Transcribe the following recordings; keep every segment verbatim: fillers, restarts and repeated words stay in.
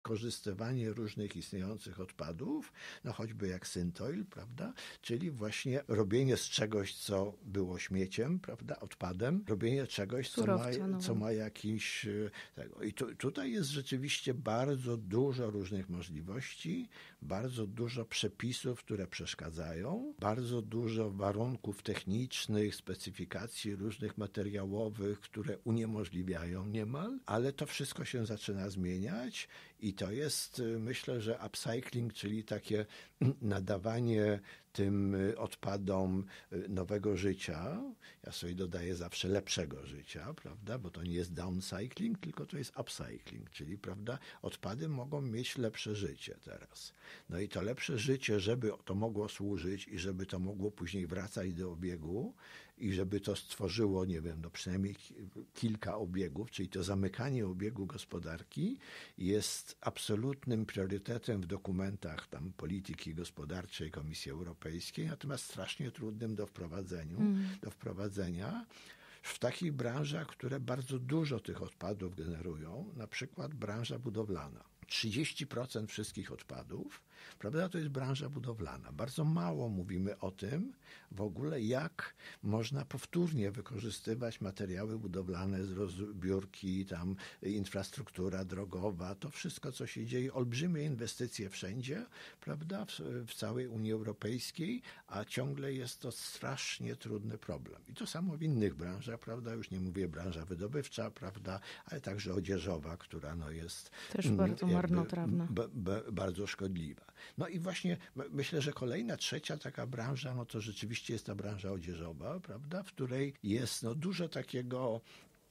wykorzystywanie różnych istniejących odpadów, no choćby jak Syntoil, prawda, czyli właśnie robienie z czegoś, co było śmieciem, prawda, odpadem, robienie czegoś, co ma, co ma jakiś... Tego. I tu, tutaj jest rzeczywiście bardzo dużo różnych możliwości, bardzo dużo przepisów, które przeszkadzają, bardzo dużo warunków technicznych, specyfikacji różnych materiałowych, które uniemożliwiają niemal, ale to wszystko się zaczyna zmieniać i to jest, myślę, że upcycling, czyli takie nadawanie tym odpadom nowego życia. Ja sobie dodaję zawsze lepszego życia, prawda, bo to nie jest downcycling, tylko to jest upcycling, czyli, prawda, odpady mogą mieć lepsze życie teraz. No i to lepsze życie, żeby to mogło służyć i żeby to mogło później wracać do obiegu i żeby to stworzyło, nie wiem, no przynajmniej kilka obiegów, czyli to zamykanie obiegu gospodarki jest absolutnym priorytetem w dokumentach tam polityki gospodarczej Komisji Europejskiej, natomiast strasznie trudnym do wprowadzenia, mm. do wprowadzenia w takich branżach, które bardzo dużo tych odpadów generują, na przykład branża budowlana. trzydzieści procent wszystkich odpadów, prawda, to jest branża budowlana. Bardzo mało mówimy o tym w ogóle, jak można powtórnie wykorzystywać materiały budowlane z rozbiórki, tam infrastruktura drogowa, to wszystko, co się dzieje, olbrzymie inwestycje wszędzie, prawda, w, w całej Unii Europejskiej, a ciągle jest to strasznie trudny problem. I to samo w innych branżach, prawda, już nie mówię branża wydobywcza, prawda, ale także odzieżowa, która no jest też bardzo marnotrawna. B, b, bardzo szkodliwa. No i właśnie myślę, że kolejna, trzecia taka branża, no to rzeczywiście jest ta branża odzieżowa, prawda, w której jest no dużo takiego,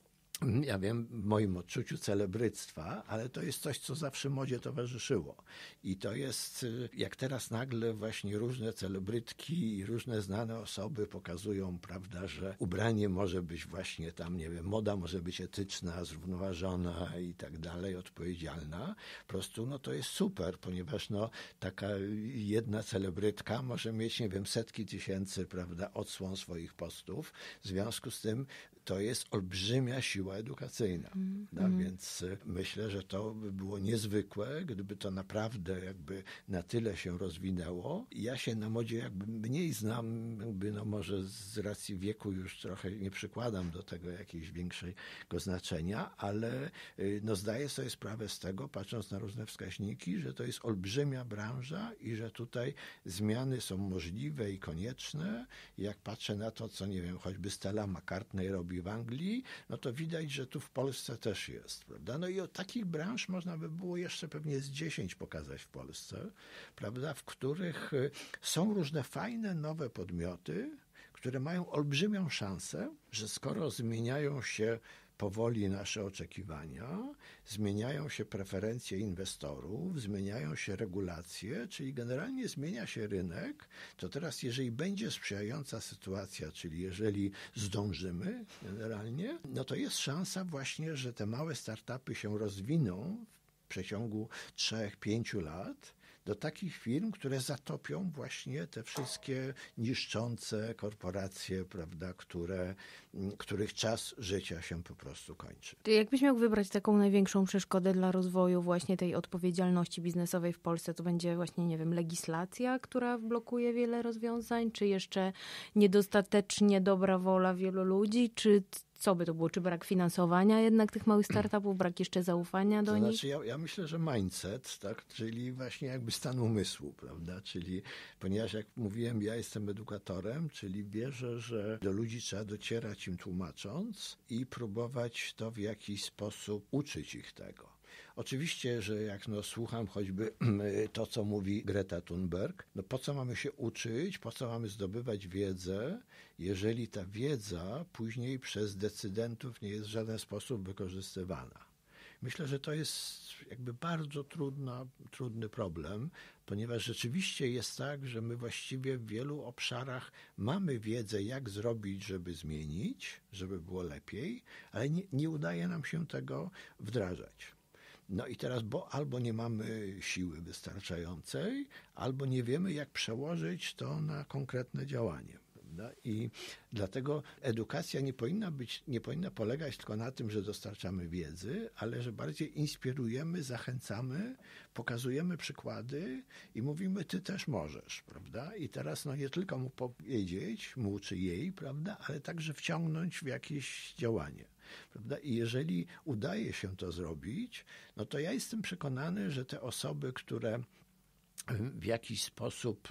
ja wiem, w moim odczuciu celebryctwa, ale to jest coś, co zawsze modzie towarzyszyło. I to jest, jak teraz nagle właśnie różne celebrytki i różne znane osoby pokazują, prawda, że ubranie może być właśnie tam, nie wiem, moda może być etyczna, zrównoważona i tak dalej, odpowiedzialna. Po prostu, no to jest super, ponieważ no taka jedna celebrytka może mieć, nie wiem, setki tysięcy, prawda, odsłon swoich postów. W związku z tym to jest olbrzymia siła edukacyjna. Mm, no, mm. Więc myślę, że to by było niezwykłe, gdyby to naprawdę jakby na tyle się rozwinęło. Ja się na modzie jakby mniej znam, jakby no może z racji wieku już trochę nie przykładam do tego jakiegoś większego znaczenia, ale no zdaję sobie sprawę z tego, patrząc na różne wskaźniki, że to jest olbrzymia branża i że tutaj zmiany są możliwe i konieczne. Jak patrzę na to, co nie wiem, choćby Stella McCartney robi w Anglii, no to widać, że tu w Polsce też jest, prawda? No i od takich branż można by było jeszcze pewnie z dziesięć pokazać w Polsce, prawda? W których są różne fajne, nowe podmioty, które mają olbrzymią szansę, że skoro zmieniają się powoli nasze oczekiwania, zmieniają się preferencje inwestorów, zmieniają się regulacje, czyli generalnie zmienia się rynek, to teraz jeżeli będzie sprzyjająca sytuacja, czyli jeżeli zdążymy generalnie, no to jest szansa właśnie, że te małe startupy się rozwiną w przeciągu trzech, pięciu lat do takich firm, które zatopią właśnie te wszystkie niszczące korporacje, prawda, które, których czas życia się po prostu kończy. Czy jakbyś miał wybrać taką największą przeszkodę dla rozwoju właśnie tej odpowiedzialności biznesowej w Polsce, to będzie właśnie, nie wiem, legislacja, która blokuje wiele rozwiązań, czy jeszcze niedostatecznie dobra wola wielu ludzi, czy co by to było? Czy brak finansowania jednak tych małych startupów, brak jeszcze zaufania do to nich? Znaczy ja, ja myślę, że mindset, tak, czyli właśnie jakby stan umysłu, prawda, czyli ponieważ jak mówiłem, ja jestem edukatorem, czyli wierzę, że do ludzi trzeba docierać im tłumacząc i próbować to w jakiś sposób uczyć ich tego. Oczywiście, że jak no, słucham choćby to, co mówi Greta Thunberg, no po co mamy się uczyć, po co mamy zdobywać wiedzę, jeżeli ta wiedza później przez decydentów nie jest w żaden sposób wykorzystywana. Myślę, że to jest jakby bardzo trudna, trudny problem, ponieważ rzeczywiście jest tak, że my właściwie w wielu obszarach mamy wiedzę, jak zrobić, żeby zmienić, żeby było lepiej, ale nie, nie udaje nam się tego wdrażać. No i teraz, bo albo nie mamy siły wystarczającej, albo nie wiemy, jak przełożyć to na konkretne działanie. prawda? I dlatego edukacja nie powinna być, nie powinna polegać tylko na tym, że dostarczamy wiedzy, ale że bardziej inspirujemy, zachęcamy, pokazujemy przykłady i mówimy, ty też możesz, prawda? I teraz no nie tylko mu powiedzieć, mu czy jej, prawda, ale także wciągnąć w jakieś działanie. Prawda? I jeżeli udaje się to zrobić, no to ja jestem przekonany, że te osoby, które w jakiś sposób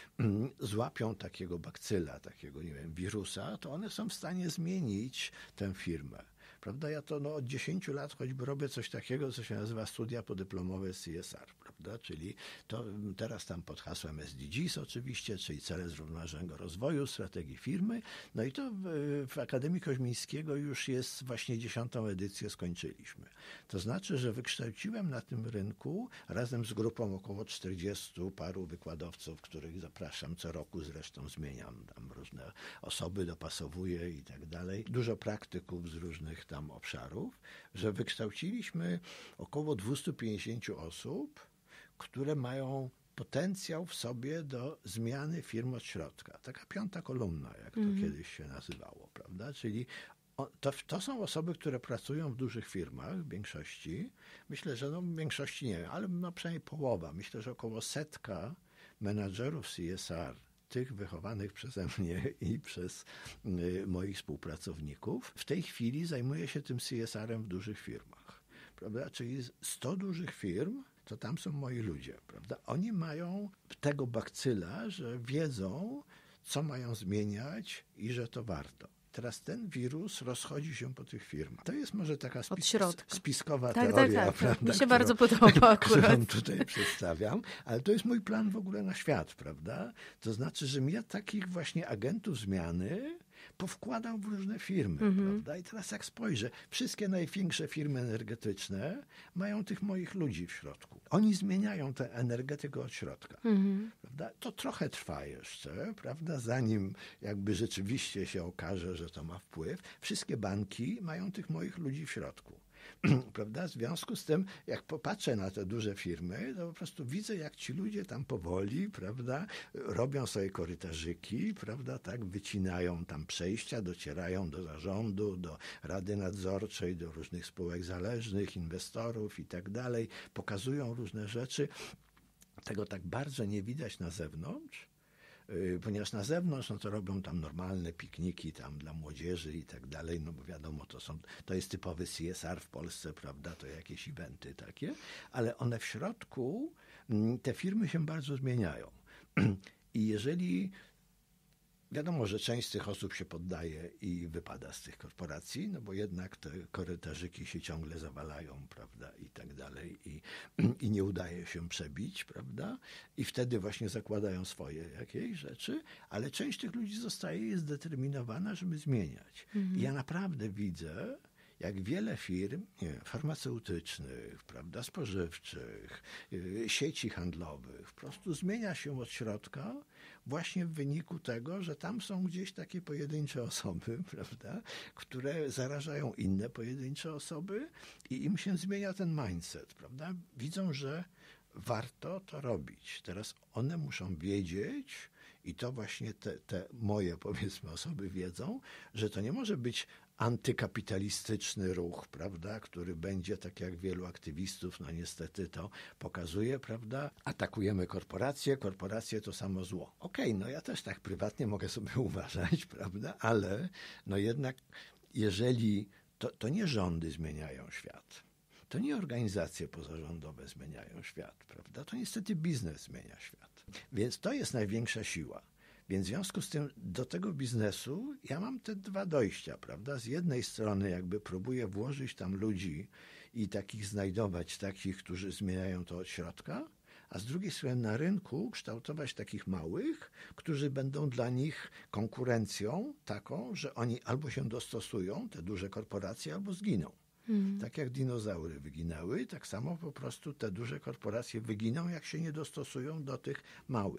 złapią takiego bakcyla, takiego, nie wiem, wirusa, to one są w stanie zmienić tę firmę. Prawda? Ja to no, od dziesięciu lat choćby robię coś takiego, co się nazywa studia podyplomowe C S R, prawda? Czyli to teraz tam pod hasłem S D Gs oczywiście, czyli cele zrównoważonego rozwoju, strategii firmy. No i to w, w Akademii Koźmińskiego już jest właśnie dziesiątą edycję skończyliśmy. To znaczy, że wykształciłem na tym rynku razem z grupą około czterdziestu paru wykładowców, których zapraszam co roku, zresztą zmieniam tam różne osoby, dopasowuję i tak dalej. Dużo praktyków z różnych tam obszarów, że wykształciliśmy około dwieście pięćdziesiąt osób, które mają potencjał w sobie do zmiany firm od środka. Taka piąta kolumna, jak to mm. kiedyś się nazywało, prawda? Czyli to, to są osoby, które pracują w dużych firmach w większości. Myślę, że no w większości nie, ale no przynajmniej połowa. Myślę, że około setka menadżerów C S R, tych wychowanych przeze mnie i przez y, moich współpracowników, w tej chwili zajmuje się tym C S R-em w dużych firmach. Prawda? Czyli sto dużych firm, to tam są moi ludzie. Prawda? Oni mają tego bakcyla, że wiedzą, co mają zmieniać i że to warto. Teraz ten wirus rozchodzi się po tych firmach. To jest może taka spis spiskowa tak, teoria, tak, tak, prawda, mi się którą, bardzo podoba akurat. którą tutaj przedstawiam, ale to jest mój plan w ogóle na świat, prawda? To znaczy, że ja takich właśnie agentów zmiany powkładam w różne firmy, mm-hmm. prawda? I teraz jak spojrzę, wszystkie największe firmy energetyczne mają tych moich ludzi w środku. Oni zmieniają tę energetykę od środka, mm-hmm. prawda? To trochę trwa jeszcze, prawda? Zanim jakby rzeczywiście się okaże, że to ma wpływ. Wszystkie banki mają tych moich ludzi w środku. Prawda? W związku z tym, jak popatrzę na te duże firmy, to po prostu widzę, jak ci ludzie tam powoli, prawda, robią sobie korytarzyki, prawda, tak, wycinają tam przejścia, docierają do zarządu, do rady nadzorczej, do różnych spółek zależnych, inwestorów i tak dalej, pokazują różne rzeczy. Tego tak bardzo nie widać na zewnątrz, ponieważ na zewnątrz no to robią tam normalne pikniki tam dla młodzieży i tak dalej, no bo wiadomo, to są, to jest typowy C S R w Polsce, prawda, to jakieś eventy takie, ale one w środku, te firmy się bardzo zmieniają. I jeżeli wiadomo, że część z tych osób się poddaje i wypada z tych korporacji, no bo jednak te korytarzyki się ciągle zawalają, prawda, i tak dalej, i, i nie udaje się przebić, prawda, i wtedy właśnie zakładają swoje jakieś rzeczy, ale część tych ludzi zostaje i jest zdeterminowana, żeby zmieniać. Mhm. I ja naprawdę widzę, jak wiele firm, nie wiem, farmaceutycznych, prawda, spożywczych, sieci handlowych, po prostu zmienia się od środka właśnie w wyniku tego, że tam są gdzieś takie pojedyncze osoby, prawda, które zarażają inne pojedyncze osoby i im się zmienia ten mindset, prawda. Widzą, że warto to robić. Teraz one muszą wiedzieć, i to właśnie te, te moje, powiedzmy, osoby wiedzą, że to nie może być antykapitalistyczny ruch, prawda, który będzie, tak jak wielu aktywistów, no niestety to pokazuje, prawda, atakujemy korporacje, korporacje to samo zło. Okej, okay, no ja też tak prywatnie mogę sobie uważać, prawda, ale no jednak jeżeli to, to nie rządy zmieniają świat, to nie organizacje pozarządowe zmieniają świat, prawda, to niestety biznes zmienia świat. Więc to jest największa siła. Więc w związku z tym do tego biznesu ja mam te dwa dojścia, prawda? Z jednej strony jakby próbuję włożyć tam ludzi i takich znajdować, takich, którzy zmieniają to od środka, a z drugiej strony na rynku kształtować takich małych, którzy będą dla nich konkurencją taką, że oni albo się dostosują, te duże korporacje, albo zginą. Hmm. Tak jak dinozaury wyginęły, tak samo po prostu te duże korporacje wyginą, jak się nie dostosują do tych małych.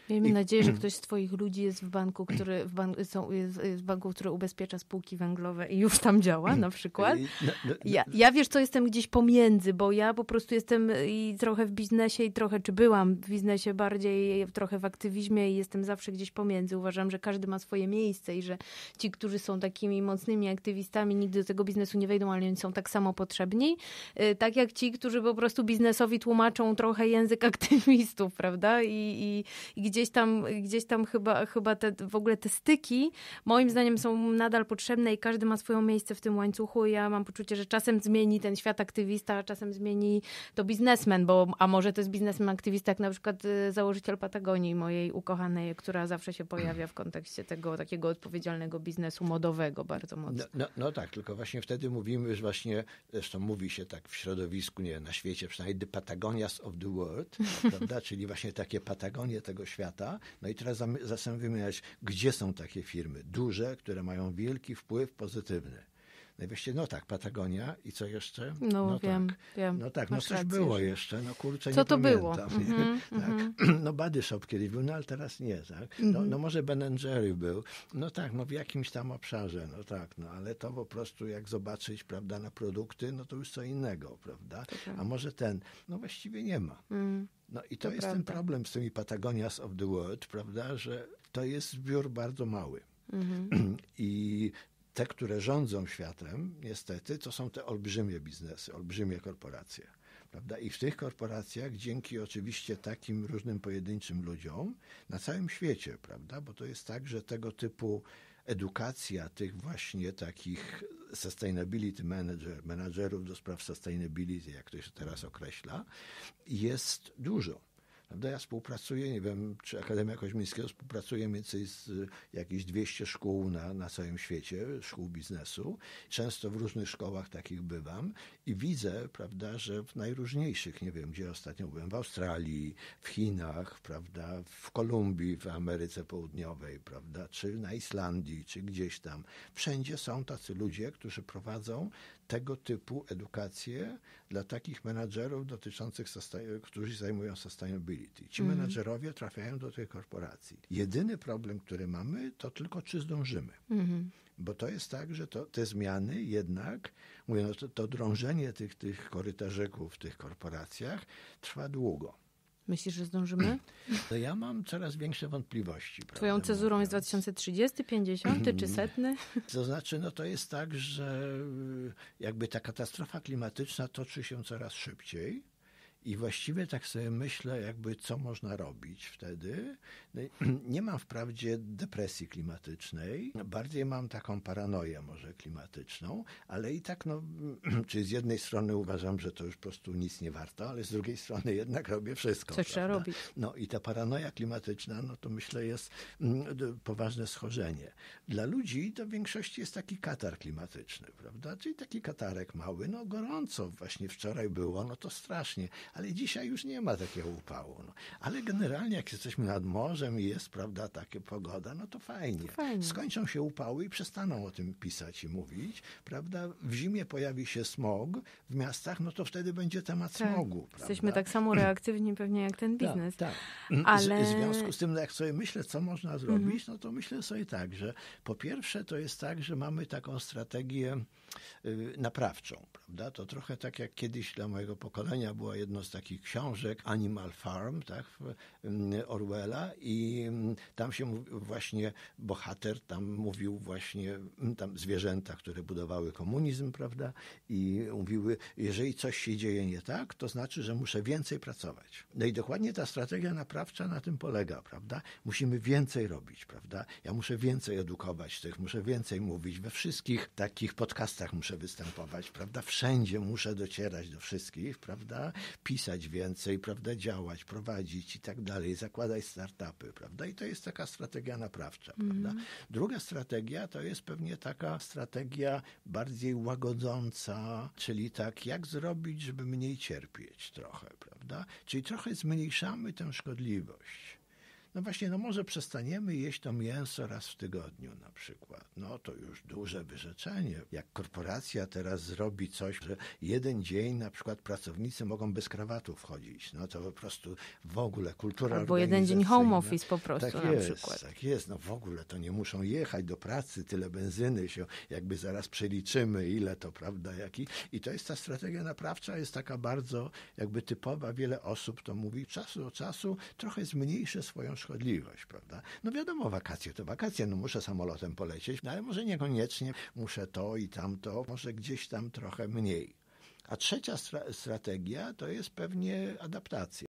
Miejmy I... nadzieję, że ktoś z twoich ludzi jest w banku, który w, ban- są, jest w banku, który ubezpiecza spółki węglowe i już tam działa na przykład. No, no, no. Ja, ja wiesz co, jestem gdzieś pomiędzy, bo ja po prostu jestem i trochę w biznesie i trochę, czy byłam w biznesie bardziej, trochę w aktywizmie i jestem zawsze gdzieś pomiędzy. Uważam, że każdy ma swoje miejsce i że ci, którzy są takimi mocnymi aktywistami, nigdy do tego biznesu nie wejdą, ale oni są tak samo potrzebni. Tak jak ci, którzy po prostu biznesowi tłumaczą trochę język aktywistów, prawda? I, i, i gdzieś tam, gdzieś tam chyba, chyba te, w ogóle te styki moim zdaniem są nadal potrzebne i każdy ma swoje miejsce w tym łańcuchu. Ja mam poczucie, że czasem zmieni ten świat aktywista, a czasem zmieni to biznesmen, bo a może to jest biznesmen aktywista, jak na przykład założyciel Patagonii, mojej ukochanej, która zawsze się pojawia w kontekście tego takiego odpowiedzialnego biznesu modowego bardzo mocno. No, no, no tak, tylko właśnie wtedy mówimy, że właśnie, zresztą mówi się tak w środowisku, nie na świecie przynajmniej, the Patagonias of the world, prawda, czyli właśnie takie Patagonie tego świata. No i teraz zastanawiamy się, gdzie są takie firmy duże, które mają wielki wpływ pozytywny. No i właściwie, no tak, Patagonia i co jeszcze? No, no wiem, tak. wiem. No tak, no coś rację, było że... jeszcze, no kurczę, co nie to pamiętam. było? Mm-hmm, tak. mm-hmm. No Body Shop kiedyś był, no ale teraz nie, tak. No, Mm-hmm. no może Ben and Jerry był, no tak, no w jakimś tam obszarze, no tak, no ale to po prostu jak zobaczyć, prawda, na produkty, no to już co innego, prawda. A może ten, no właściwie nie ma. Mm. No i to, To jest prawda. ten problem z tymi Patagonias of the world, prawda, że to jest zbiór bardzo mały. Mm-hmm. I te, które rządzą światem, niestety, to są te olbrzymie biznesy, olbrzymie korporacje. Prawda? I w tych korporacjach, dzięki oczywiście takim różnym pojedynczym ludziom na całym świecie, prawda? Bo to jest tak, że tego typu edukacja tych właśnie takich sustainability manager, menadżerów do spraw sustainability, jak to się teraz określa, jest dużo. Prawda? Ja współpracuję, nie wiem, czy Akademia Koźmińskiego współpracuje mniej więcej z jakieś dwieście szkół na, na całym świecie, szkół biznesu. Często w różnych szkołach takich bywam i widzę, prawda, że w najróżniejszych, nie wiem, gdzie ostatnio byłem, w Australii, w Chinach, prawda, w Kolumbii, w Ameryce Południowej, prawda, czy na Islandii, czy gdzieś tam. Wszędzie są tacy ludzie, którzy prowadzą tego typu edukację dla takich menadżerów dotyczących, którzy zajmują sustainability. Ci mm. menadżerowie trafiają do tej korporacji. Jedyny problem, który mamy, to tylko czy zdążymy. Mm. Bo to jest tak, że to, te zmiany jednak, mówię, no to, to drążenie tych, tych korytarzyków w tych korporacjach trwa długo. Myślisz, że zdążymy? No ja mam coraz większe wątpliwości. Twoją cezurą jest dwa tysiące trzydziesty, pięćdziesiąty czy setny? To znaczy, no to jest tak, że jakby ta katastrofa klimatyczna toczy się coraz szybciej. I właściwie tak sobie myślę, jakby co można robić wtedy. No, nie mam wprawdzie depresji klimatycznej, bardziej mam taką paranoję może klimatyczną, ale i tak, no, czy z jednej strony uważam, że to już po prostu nic nie warto, ale z drugiej strony jednak robię wszystko. Co trzeba robić. No i ta paranoja klimatyczna, no to myślę jest mm, poważne schorzenie. Dla ludzi to w większości jest taki katar klimatyczny, prawda? Czyli taki katarek mały, no gorąco właśnie wczoraj było, no to strasznie. Ale dzisiaj już nie ma takiego upału. No. Ale generalnie jak jesteśmy nad morzem i jest, prawda, taka pogoda, no to fajnie. To fajnie. Skończą się upały i przestaną o tym pisać i mówić, prawda. W zimie pojawi się smog w miastach, no to wtedy będzie temat tak. smogu. Jesteśmy prawda? tak samo reaktywni pewnie jak ten biznes. Tak, tak. Ale... Z, w związku z tym, no jak sobie myślę, co można zrobić, no to myślę sobie tak, że po pierwsze to jest tak, że mamy taką strategię y, naprawczą, prawda. To trochę tak jak kiedyś dla mojego pokolenia była jedno z takich książek Animal Farm, tak, Orwella, i tam się właśnie bohater tam mówił właśnie, tam zwierzęta, które budowały komunizm, prawda, i mówiły, jeżeli coś się dzieje nie tak, to znaczy, że muszę więcej pracować. No i dokładnie ta strategia naprawcza na tym polega, prawda, musimy więcej robić, prawda, ja muszę więcej edukować tych, muszę więcej mówić, we wszystkich takich podcastach muszę występować, prawda, wszędzie muszę docierać do wszystkich, prawda, pisać więcej, prawda, działać, prowadzić i tak dalej, zakładać startupy, prawda, i to jest taka strategia naprawcza, mm. prawda. Druga strategia to jest pewnie taka strategia bardziej łagodząca, czyli tak, jak zrobić, żeby mniej cierpieć trochę, prawda, czyli trochę zmniejszamy tę szkodliwość. no właśnie, no może przestaniemy jeść to mięso raz w tygodniu na przykład. No to już duże wyrzeczenie. Jak korporacja teraz zrobi coś, że jeden dzień na przykład pracownicy mogą bez krawatu wchodzić, no to po prostu w ogóle kultura Albo jeden dzień home office po prostu tak na jest, przykład. Tak jest, no w ogóle to nie muszą jechać do pracy, tyle benzyny się jakby zaraz przeliczymy, ile to, prawda, jaki. I to jest ta strategia naprawcza, jest taka bardzo jakby typowa. Wiele osób to mówi, czasu do czasu trochę zmniejszę swoją szkodliwość, prawda. No wiadomo, wakacje to wakacje, no muszę samolotem polecieć, no ale może niekoniecznie muszę to i tamto, może gdzieś tam trochę mniej. A trzecia stra- strategia to jest pewnie adaptacja.